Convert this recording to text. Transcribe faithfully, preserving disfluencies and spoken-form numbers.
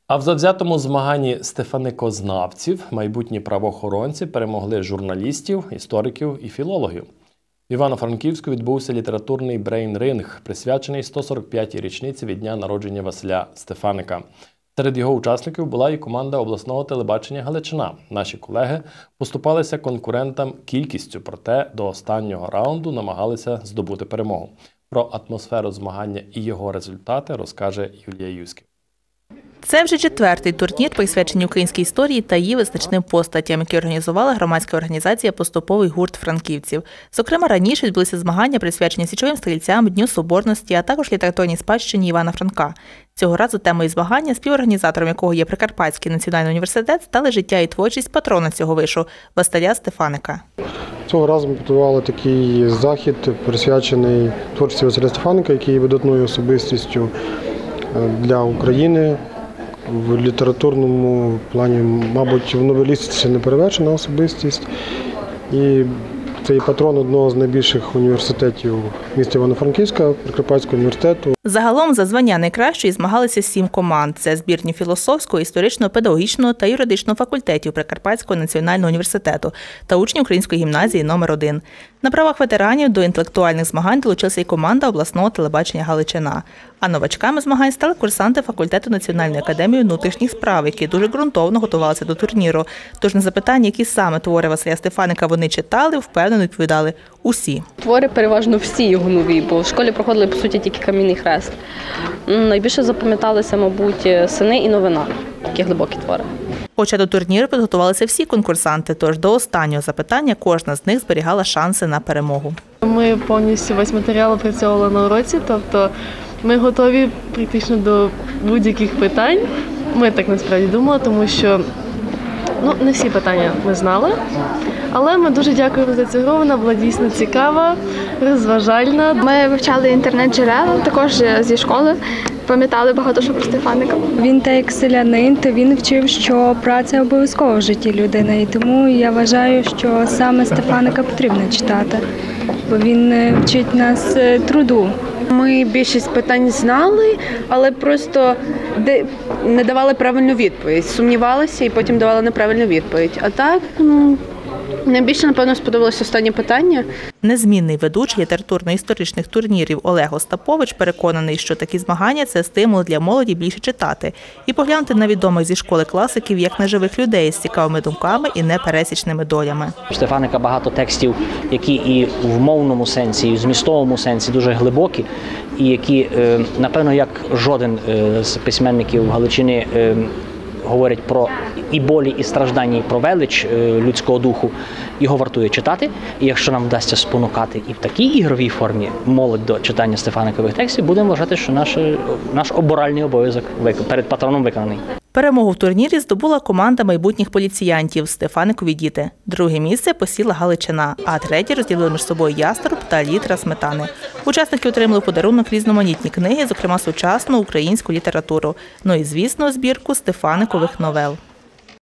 А в завзятому змаганні стефаникознавців майбутні правоохоронці перемогли журналістів, істориків і філологів. В Івано-Франківську відбувся літературний брейн-ринг, присвячений сто сорок п'ятій річниці від дня народження Василя Стефаника. Серед його учасників була і команда обласного телебачення «Галичина». Наші колеги поступалися конкурентам кількістю, проте до останнього раунду намагалися здобути перемогу. Про атмосферу змагання і його результати розкаже Юлія Юськів. Це вже четвертий турнір, присвячений українській історії та її визначним постатям, які організувала громадська організація «Поступовий гурт франківців». Зокрема, раніше відбулися змагання, присвячені січовим стрільцям, Дню Соборності, а також літературній спадщині Івана Франка. Цього разу темою змагання, співорганізатором якого є Прикарпатський національний університет, стали життя і творчість патрона цього вишу – Василя Стефаника. Цього разу ми підготували такий захід, присвячений творчості Василя Стефаника, який є видатною особистістю для України. В літературному плані, мабуть, в новелістиці ще не перевершена особистість. І це і патрон одного з найбільших університетів міста Івано-Франківська, Прикарпатського університету. Загалом за звання найкращої змагалися сім команд. Це збірні філософського, історичного, педагогічного та юридичного факультетів Прикарпатського національного університету та учні Української гімназії номер один. На правах ветеранів до інтелектуальних змагань долучилася і команда обласного телебачення «Галичина». А новачками змагань стали курсанти факультету Національної академії внутрішніх справ, які дуже ґрунтовно готувалися до турніру. Тож на запитання, які саме твори Василя Стефаника вони читали, впевнено відповідали усі. Твори переважно всі його нові, бо в школі проходили, по суті, тільки «Камінний хрест». Найбільше запам'яталися, мабуть, «Сини» і «Новина». Такі глибокі твори. Хоча до турніру підготувалися всі конкурсанти, тож до останнього запитання кожна з них зберігала шанси на перемогу. Ми повністю весь матеріал опрацьовували на уроці, тобто ми готові практично до будь-яких питань. Ми так насправді думали, тому що ну, не всі питання ми знали, але ми дуже дякуємо за цю гру, вона була дійсно цікава, розважальна. Ми вивчали інтернет-джерела, також зі школи, пам'ятали багато що про Стефаника. Він так як селянин, то він вчив, що праця обов'язкова в житті людини, і тому я вважаю, що саме Стефаника потрібно читати, бо він вчить нас труду. Ми більшість питань знали, але просто не давали правильну відповідь. Сумнівалися і потім давали неправильну відповідь. А так, найбільше, напевно, сподобалось останнє питання. Незмінний ведучий літературно-історичних турнірів Олег Остапович переконаний, що такі змагання – це стимул для молоді більше читати і поглянути на відомих зі школи класиків як на живих людей з цікавими думками і непересічними долями. У Стефаника багато текстів, які і в мовному сенсі, і в змістовому сенсі дуже глибокі, і які, напевно, як жоден з письменників Галичини говорять про і болі, і страждання, і про велич людського духу, його вартує читати. І якщо нам вдасться спонукати і в такій ігровій формі молодь до читання Стефаникових текстів, будемо вважати, що наш, наш оборальний обов'язок перед патроном виконаний. Перемогу в турнірі здобула команда майбутніх поліціянтів «Стефаникові діти». Друге місце посіла Галичина, а третє розділили між собою «Яструб» та «Літра сметани». Учасники отримали в подарунок різноманітні книги, зокрема сучасну українську літературу. Ну і, звісно, збірку Стефаникових новел.